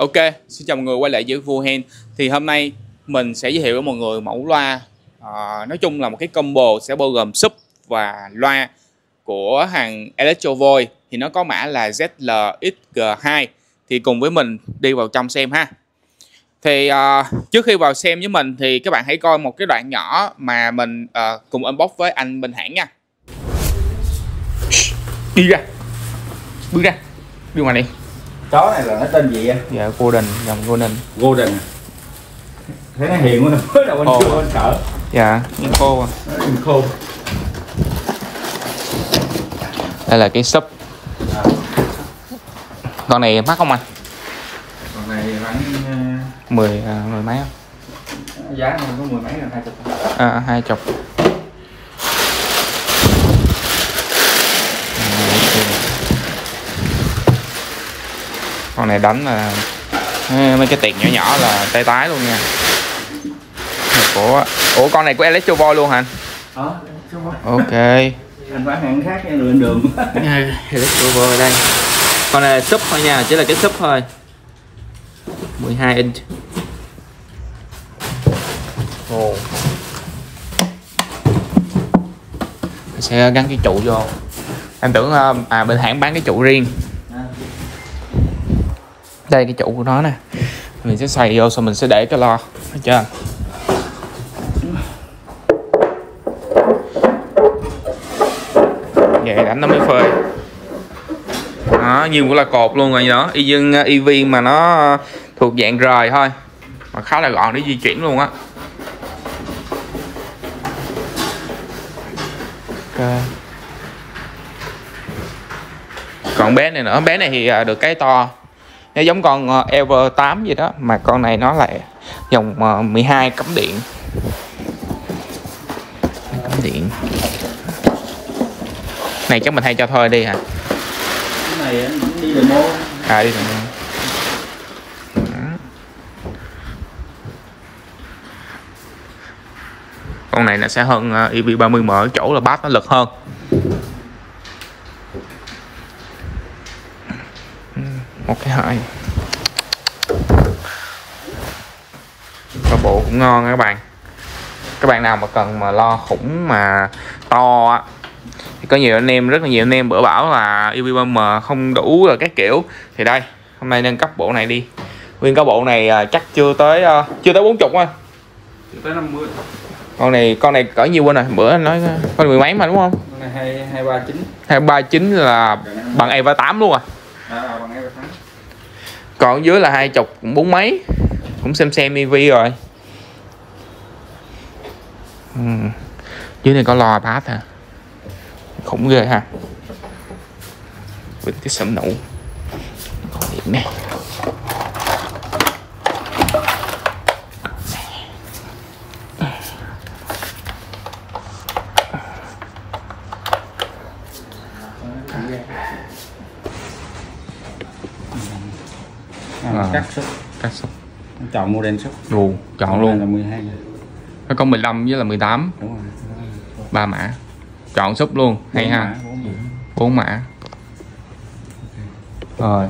Ok, xin chào mọi người quay lại với Vuhen. Thì hôm nay mình sẽ giới thiệu với mọi người mẫu loa nói chung là một cái combo sẽ bao gồm sub và loa của hàng Electrovoice. Thì nó có mã là ZLXG2. Thì cùng với mình đi vào trong xem ha. Thì trước khi vào xem với mình thì các bạn hãy coi một cái đoạn nhỏ mà mình cùng unbox với anh bên hãng nha. Đi ra, bước ra, đi ngoài đi. Chó này là nó tên gì vậy? Dạ Golden, dòng Golden. Golden. Thấy nó hiền quá, mới đầu anh chưa anh sợ. Dạ, nhìn khô à. Nó nhìn khô. Đây là cái sub. Con này mắc không anh? Con này khoảng 10 mấy không? giá không có 10 mấy là 20. 20. Con này đánh là mấy cái tiền nhỏ nhỏ là tay tái luôn nha. Ủa con này của Electrovoice luôn hả anh? Ok. Anh bán hàng khác nha, đường đường. Electrovoice đây. Con này là sub thôi nha, chỉ là cái sub thôi. 12 inch. Ồ. Sẽ gắn cái trụ vô. Em tưởng bên hãng bán cái trụ riêng. Đây cái trụ của nó nè. Mình sẽ xoay vô xong mình sẽ để cái lo. Thấy chưa? Vậy đánh nó mới phơi. Đó, nhiều cũng là cột luôn rồi đó. Y như EV mà nó thuộc dạng rời thôi. Mà khá là gọn để di chuyển luôn á. Ok. Còn bé này nữa, bé này thì được cái to. Nó giống con Ever 8 gì đó, mà con này nó lại dòng 12 cắm điện. Cắm điện. Này chắc mình hay cho thôi đi hả? Cái này đi demo. Đi demo. Con này nó sẽ hơn EV30M ở chỗ là bass nó lực hơn. Một cái hơi bộ cũng ngon các bạn. Các bạn nào mà cần mà lo khủng mà to á thì có nhiều anh em, rất là nhiều anh em bữa bảo là EV30M không đủ rồi các kiểu, thì đây hôm nay nâng cấp bộ này đi. Nguyên cái bộ này chắc chưa tới 40 thôi. Chưa tới 50. Con này cỡ nhiêu quên rồi, bữa anh nói con mười mấy mà đúng không? Con này 239. 239 là bằng Evo 8 luôn à. Bằng Evo 8. Còn dưới là 20 bốn mấy, cũng xem EV rồi. Dưới này có loa bass hả? Khủng ghê ha. Với cái sẩm nụ còn điện nè. Cắt sub. Chọn model sub. Chọn luôn. Là 12 này. Nó có 15 với là 18. Đúng rồi. 3 mã. Chọn sub luôn, hay ha. 4 mã. Rồi.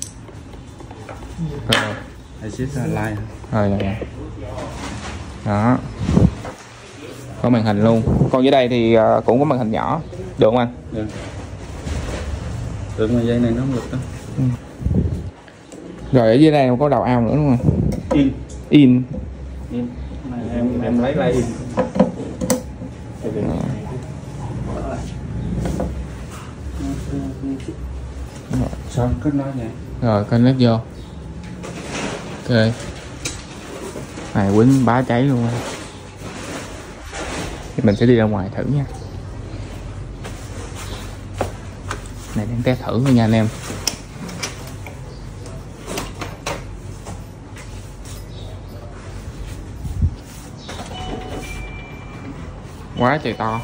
Assist line. Rồi. Đó. Có màn hình luôn. Còn dưới đây thì cũng có màn hình nhỏ. Được không anh? Được. Được mà dây này nó không lực đó. Rồi ở dưới đây có đầu ao nữa đúng không? In. Em lấy lại in. Xong kết nối nha. Rồi connect vô. Ok. Này quýnh bá cháy luôn. Thì mình sẽ đi ra ngoài thử nha. Này đang test thử thôi nha anh em. Quá trời to.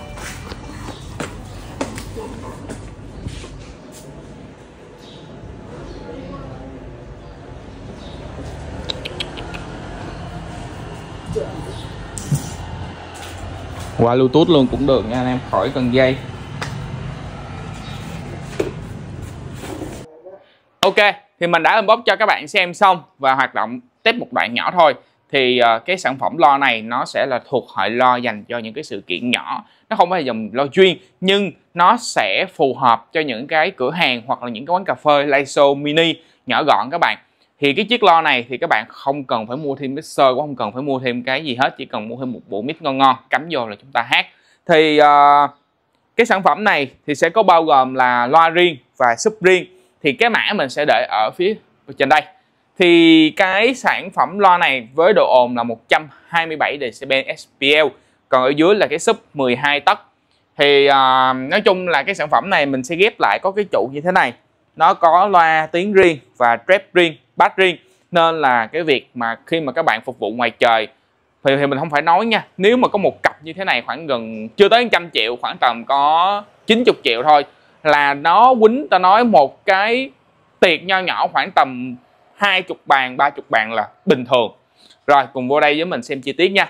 Qua Bluetooth luôn cũng được nha anh em, khỏi cần dây. Ok, thì mình đã unbox cho các bạn xem xong và hoạt động test một đoạn nhỏ thôi. Thì cái sản phẩm loa này nó sẽ là thuộc hệ loa dành cho những cái sự kiện nhỏ, nó không phải là dòng loa chuyên, nhưng nó sẽ phù hợp cho những cái cửa hàng hoặc là những cái quán cà phê live show mini nhỏ gọn các bạn. Thì cái chiếc loa này thì các bạn không cần phải mua thêm mixer, cũng không cần phải mua thêm cái gì hết, chỉ cần mua thêm một bộ mic ngon ngon cắm vô là chúng ta hát. Thì cái sản phẩm này thì sẽ có bao gồm là loa riêng và sub riêng. Thì cái mã mình sẽ để ở phía trên đây. Thì cái sản phẩm loa này với độ ồn là 127 dB SPL, còn ở dưới là cái sub 12 tấc. Thì nói chung là cái sản phẩm này mình sẽ ghép lại có cái trụ như thế này. Nó có loa tiếng riêng và trap riêng, bass riêng. Nên là cái việc mà khi mà các bạn phục vụ ngoài trời thì mình không phải nói nha. Nếu mà có một cặp như thế này khoảng gần chưa tới 100 triệu, khoảng tầm có 90 triệu thôi, là nó quýnh ta nói một cái tiệc nho nhỏ khoảng tầm 20 bàn, 30 bàn là bình thường. Rồi cùng vô đây với mình xem chi tiết nha.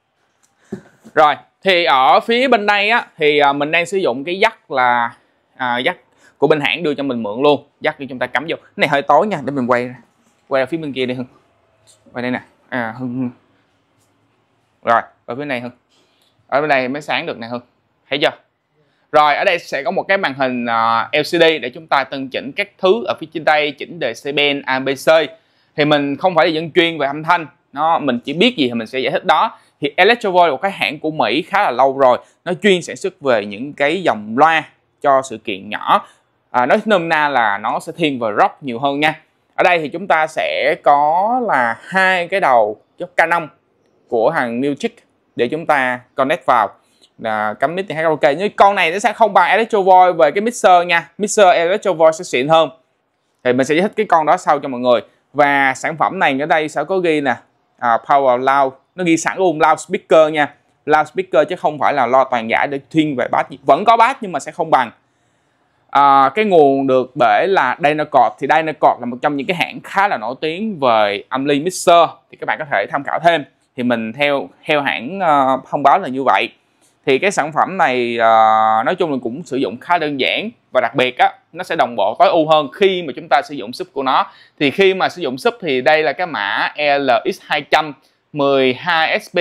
Rồi thì ở phía bên đây á, thì mình đang sử dụng cái jack là jack của bên hãng đưa cho mình mượn luôn. Jack để chúng ta cắm vô. Cái này hơi tối nha, để mình quay ra phía bên kia đi Hưng. Quay đây nè. Hưng. Rồi, ở phía này Hưng. Ở bên đây mới sáng được nè Hưng. Thấy chưa? Rồi, ở đây sẽ có một cái màn hình LCD để chúng ta tân chỉnh các thứ ở phía trên đây, chỉnh decibel, ABC. Thì mình không phải là dân chuyên về âm thanh, mình chỉ biết gì thì mình sẽ giải thích đó. Thì Electro Voice là một cái hãng của Mỹ khá là lâu rồi, nó chuyên sản xuất về những cái dòng loa cho sự kiện nhỏ. Nói nôm na là nó sẽ thiên về rock nhiều hơn nha. Ở đây thì chúng ta sẽ có là hai cái đầu Canon của hàng Music để chúng ta connect vào, là cắm mic thì hát karaoke. Nhưng con này nó sẽ không bằng Electro Voice về cái mixer nha. Mixer Electro Voice sẽ xịn hơn. Thì mình sẽ giải thích cái con đó sau cho mọi người. Và sản phẩm này ở đây sẽ có ghi nè, Power Loud, nó ghi sẵn luôn loudspeaker nha. Loudspeaker chứ không phải là loa toàn giải để thiên về bass. Vẫn có bass nhưng mà sẽ không bằng. Cái nguồn được bể là Dynacord. Thì Dynacord là một trong những cái hãng khá là nổi tiếng về âm ly mixer, thì các bạn có thể tham khảo thêm. Thì mình theo hãng thông báo là như vậy. Thì cái sản phẩm này nói chung là cũng sử dụng khá đơn giản, và đặc biệt á, nó sẽ đồng bộ tối ưu hơn khi mà chúng ta sử dụng sub của nó. Thì khi mà sử dụng sub thì đây là cái mã LX200 12SP,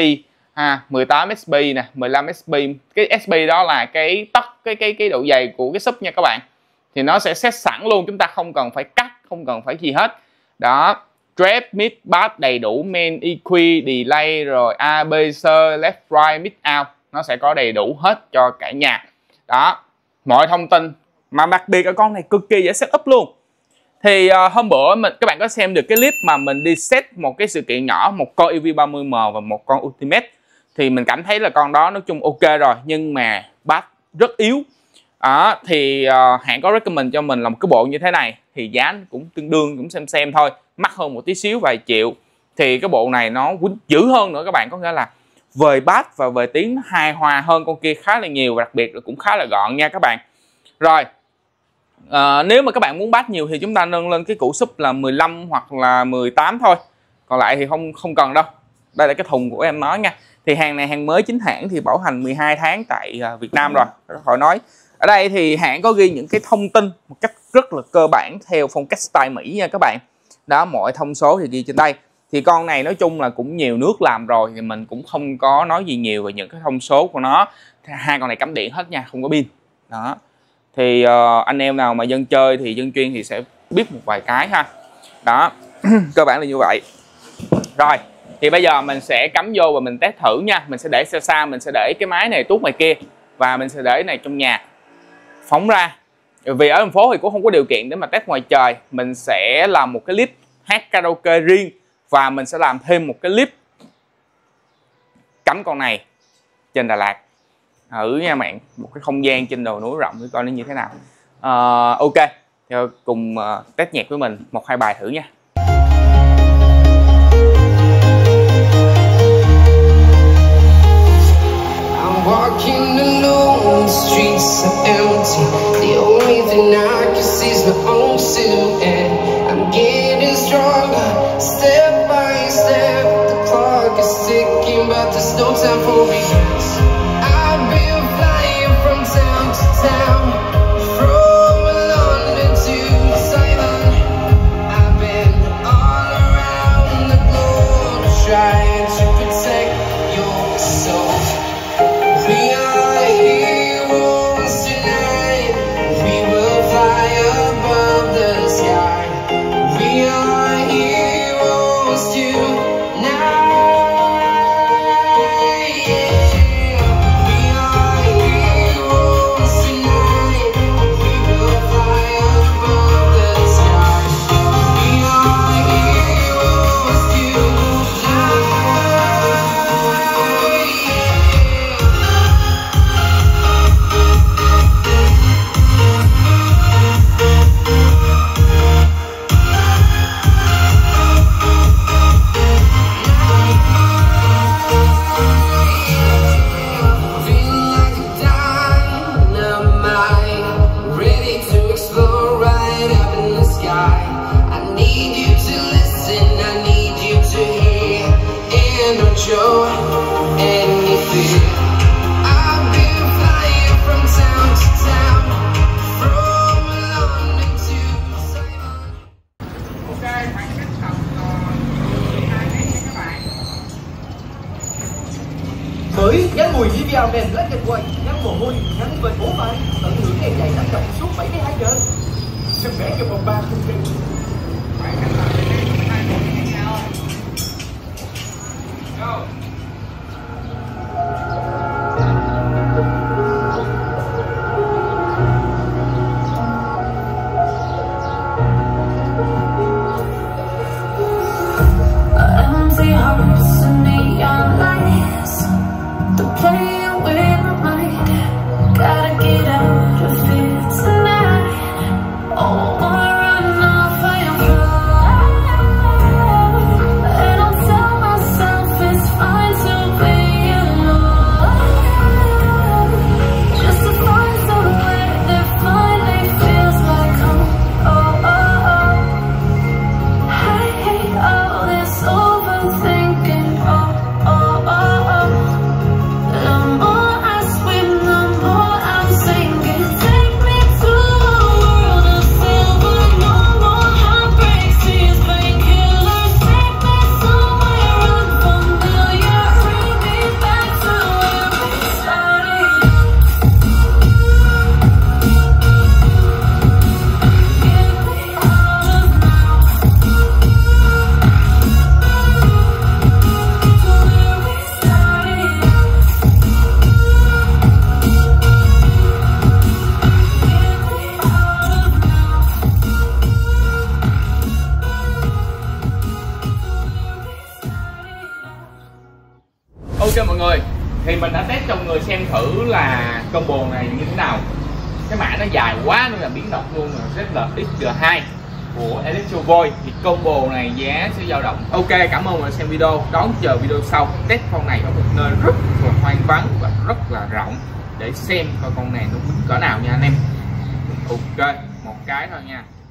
18SP nè, 15SP. Cái SP đó là cái tấc, cái độ dày của cái sub nha các bạn. Thì nó sẽ set sẵn luôn, chúng ta không cần phải cắt, không cần phải gì hết. Đó, trap, mid, bass đầy đủ, main, EQ, delay, rồi ABC, left, right, mid, out. Nó sẽ có đầy đủ hết cho cả nhà. Đó, mọi thông tin. Mà đặc biệt ở con này cực kỳ dễ setup luôn. Thì hôm bữa các bạn có xem được cái clip mà mình đi set một cái sự kiện nhỏ, một con EV30M và một con Ultimate. Thì mình cảm thấy là con đó nói chung ok rồi, nhưng mà bass rất yếu. Thì hãng có recommend cho mình là một cái bộ như thế này. Thì giá cũng tương đương, cũng xem thôi, mắc hơn một tí xíu vài triệu. Thì cái bộ này nó dữ hơn nữa các bạn, có nghĩa là về bass và về tiếng hài hòa hơn con kia khá là nhiều, và đặc biệt là cũng khá là gọn nha các bạn. Rồi nếu mà các bạn muốn bass nhiều thì chúng ta nâng lên cái củ sub là 15 hoặc là 18 thôi, còn lại thì không cần đâu. Đây là cái thùng của em nói nha. Thì hàng này hàng mới chính hãng, thì bảo hành 12 tháng tại Việt Nam rồi, khỏi nói. Ở đây thì hãng có ghi những cái thông tin một cách rất là cơ bản theo phong cách style Mỹ nha các bạn. Đó, mọi thông số thì ghi trên đây. Thì con này nói chung là cũng nhiều nước làm rồi, thì mình cũng không có nói gì nhiều về những cái thông số của nó. Hai con này cắm điện hết nha, không có pin. Đó. Thì anh em nào mà dân chơi thì dân chuyên thì sẽ biết một vài cái ha. Đó, cơ bản là như vậy. Rồi, thì bây giờ mình sẽ cắm vô và mình test thử nha. Mình sẽ để xa, mình sẽ để cái máy này tuốt ngoài kia, và mình sẽ để này trong nhà, phóng ra. Vì ở thành phố thì cũng không có điều kiện để mà test ngoài trời. Mình sẽ làm một cái clip hát karaoke riêng, và mình sẽ làm thêm một cái clip cắm con này trên Đà Lạt thử nha bạn, một cái không gian trên đồi núi rộng để coi nó như thế nào. Ok, cùng test nhạc với mình 1-2 bài thử nha. Walking alone, the streets are empty. The only thing I can see is my own silhouette. I'm getting stronger, step by step. The clock is ticking, but there's no time for me. I've been flying from town to town, from London to Thailand. I've ngăn mồ hôi, ngăn về bố vai, tận hưởng ngày dài năng động suốt 72 giờ. Sức khỏe cho vòng 3 không kém. Empty hearts and neon lights, they're playing with my mind. Gotta get out of here tonight. Oh, run off and fly. And I'll tell myself it's fine to be alone, just to find somewhere that finally feels like home. Oh, oh, oh. I hate all this overthinking. Oh, oh, oh, oh. The more I swim, the more I'm sinking. Take me to a world of silver. No more heartbreaks, these painkillers. Take me somewhere unfamiliar. Bring me back to where we started. Get me out of now, to where we started. Ok mọi người, thì mình đã test cho mọi người xem thử là combo này như thế nào. Cái mã nó dài quá nên là biến động luôn là ZL XG2 của Electro Voice. Thì combo này giá sẽ dao động. Ok, cảm ơn mọi người xem video. Đón chờ video sau. Test con này ở một nơi rất là hoang vắng và rất là rộng để xem coi con này nó quýnh cỡ nào nha anh em. Ok, một cái thôi nha.